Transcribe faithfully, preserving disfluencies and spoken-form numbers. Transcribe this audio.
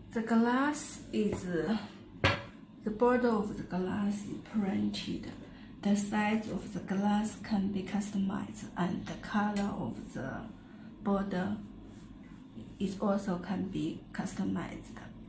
The glass is the border of the glass is printed. The size of the glass can be customized, and the color of the border is also can be customized.